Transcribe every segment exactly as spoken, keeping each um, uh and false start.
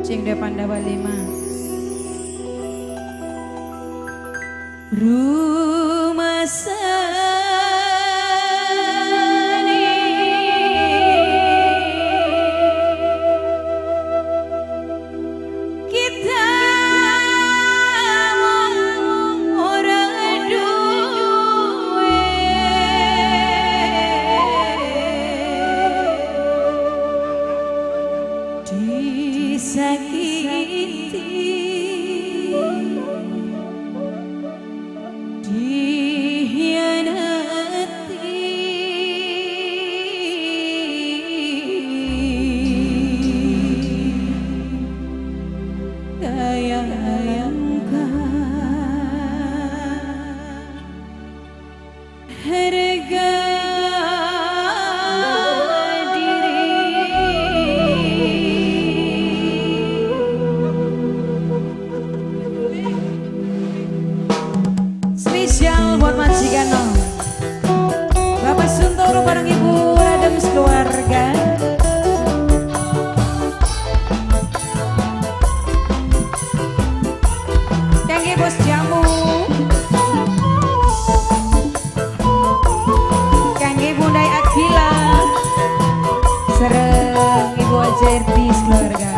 Cing de Pandawa lima. Rumah spesial buat majikan no. Bapak Suntoro bareng Ibu Adams keluarga. Kangge bos jamu, kangge Bundai Akila, sereng Ibu Ajerdis keluarga.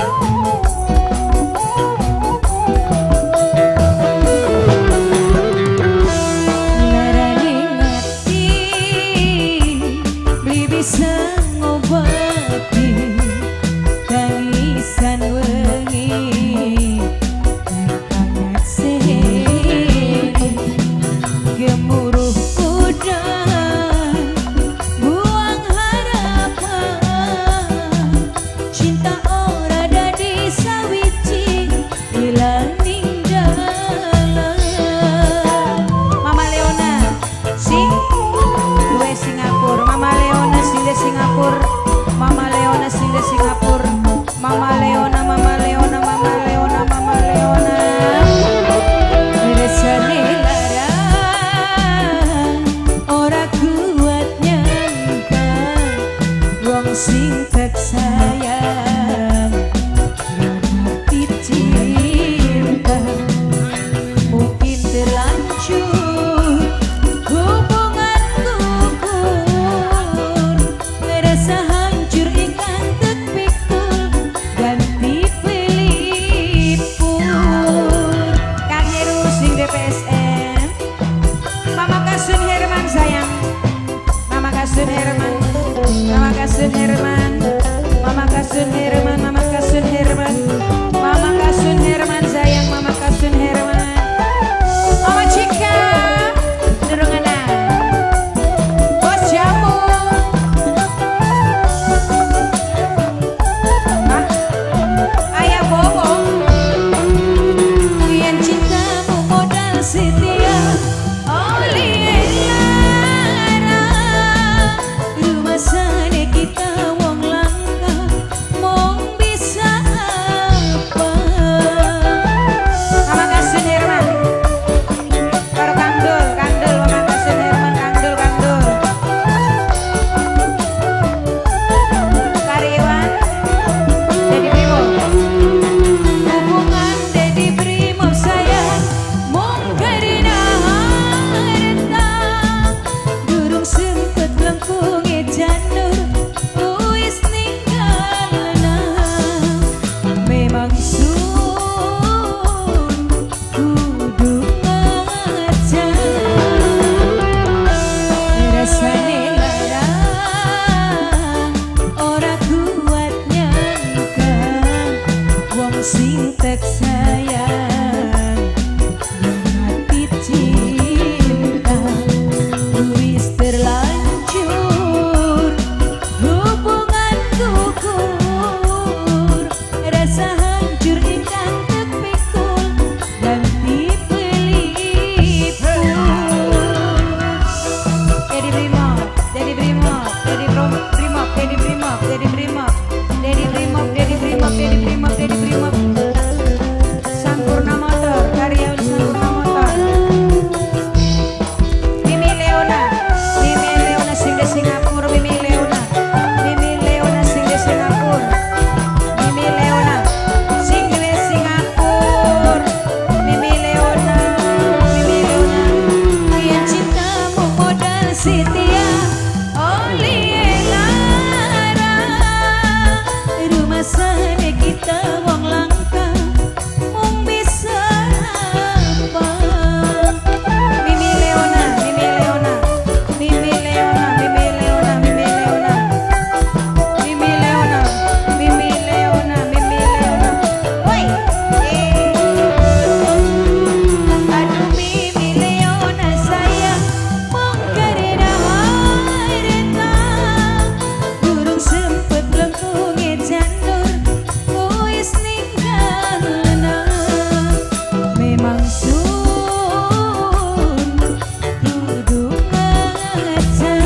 Sing tak sayang hati cinta mungkin terlanjur hubungan gugur ngerasa hancur ingkang terpikul ganti pelipur Kang Heru sing D P S M Mama Kasun Herman sayang Mama Kasun Herman Mama Kasun Herman, Mama Kasun Herman, Mama Kasun Herman, Mama Kasun Herman sayang, Mama Kasun Herman, Mama Cika, Durungana, Bos Jamu, Hah? Ayah Bobo, yang cintamu modal setia, oli lara, rumah sana kita wong langka, mong bisa Rasane kita wong langka mung bisa apa. Mimi Leona, Mimi Leona, Mimi Leona, Mimi Leona, Mimi Leona, Mimi Leona, Mimi Leona, Mimi Leona. Woi, aduh Mimi Leona sayang mung karena harta durung sempet lengkunge janur wis ninggalna. Memang sun kudu ngajar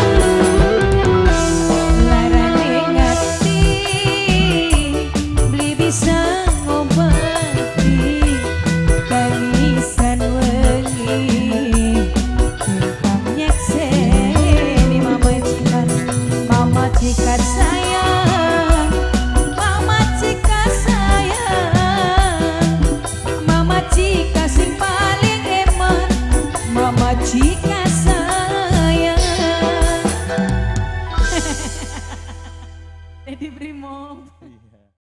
larane ngati beli bisa ngobati tangisan wengi tentang nyekseni mama cikat mama cikat sayang mama cikat sayang mama cikat sing paling eman mama cikat sayang. Edi Brimo.